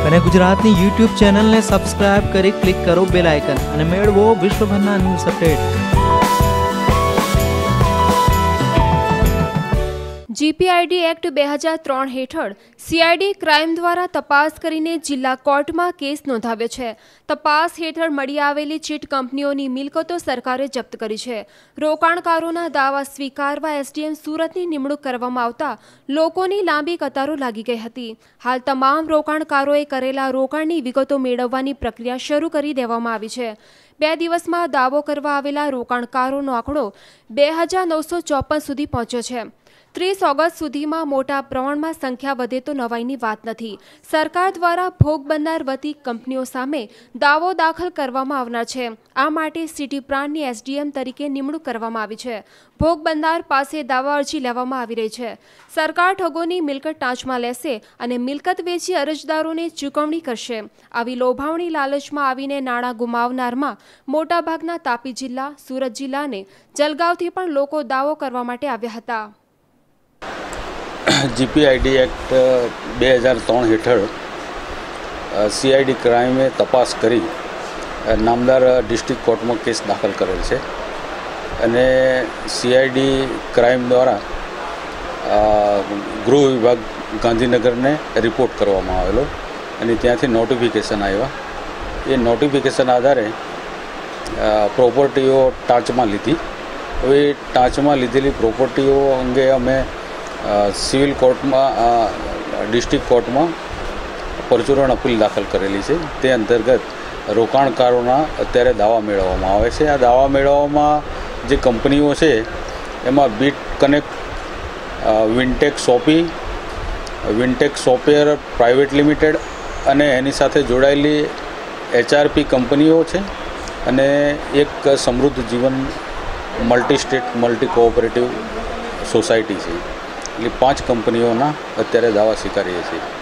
અને ગુજરાતની YouTube ચેનલને સબસ્ક્રાઇબ કરી ક્લિક કરો બેલ આઇકન અને મેળવો વિશ્વભરના ન્યૂઝ અપડેટ। જીપીઆઈડી એક્ટ 2003 હેઠળ સીઆઈડી ક્રાઇમ દ્વારા તપાસ કરીને જિલ્લા કોર્ટમાં કેસ નોંધાવ્યો છે। તપાસ હેઠળ મળી આવેલી ચીટ કંપનીઓની મિલકતો સરકારે જપ્ત કરી છે। રોકાણકારોના દાવા સ્વીકારવા એસડીએમ સુરતની નિમણૂક કરવામાં આવતા લોકોની લાંબી કતારો લાગી ગઈ હતી। હાલ તમામ રોકાણકારોએ કરેલા રોકાણની વિગતો મેળવવાની પ્રક્રિયા શરૂ કરી દેવામાં આવી છે। 2 દિવસમાં દાવો કરવા આવેલા રોકાણકારોનો આંકડો 2954 સુધી પહોંચ્યો છે। 30 ઓગસ્ટ સુધીમાં મોટા પ્રમાણમાં સંખ્યા વધે તો નવાઈની વાત નથી। સરકાર દ્વારા ભોગ બનનાર વતી કંપનીઓ સામે દાવો દાખલ કરવામાં આવનાર છે। આ માટે સિટી પ્રાંતની એસડીએમ તરીકે નિમણૂક કરવામાં આવી છે। ભોગ બનનાર પાસે દાવા અરજી લેવામાં આવી રહી છે। સરકાર ઠગોની મિલકત ટાંચમાં લેશે અને મિલકત વેચી અરજદારોને ચૂકવણી કરશે। આવી લોભાવણી લાલચમાં આવીને નાણાં ગુમાવનારમાં મોટાભાગના તાપી જિલ્લા, સુરત જિલ્લા અને જલગાંવથી પણ લોકો દાવો કરવા માટે આવ્યા હતા। जीपीआईडी एक्ट 2003 हेठळ सीआईडी क्राइमे तपास करी नामदार डिस्ट्रिक्ट कोर्ट में केस दाखल करेल है अने सीआईडी क्राइम द्वारा गृह विभाग गांधीनगर ने रिपोर्ट करवामां आवेलो अने त्यांथी नोटिफिकेशन आव्या। ए नोटिफिकेशन आधारे प्रोपर्टीओ टाँच में लीधी। हवे टाँच में लीधेली प्रोपर्टीओ अंगे अमे सिविल कोर्ट में डिस्ट्रिक्ट कोर्ट में परचुरण अपील दाखल करेली है। ते अंतर्गत रोकाणकारोना अत्यारे दावा मेळववामां आवे छे। आ दावा मेळववामां जे कंपनीओ छे एमां बीट कनेक्ट, विनटेक सोपी, विनटेक सॉफ्टवेर प्राइवेट लिमिटेड अने एनी साथे जोड़ायेली एचआरपी कंपनीओ छे अने एक समृद्ध जीवन multi state multi cooperative society है। 5 कंपनीओना अत्यारे दावा स्वीकारीए छीए।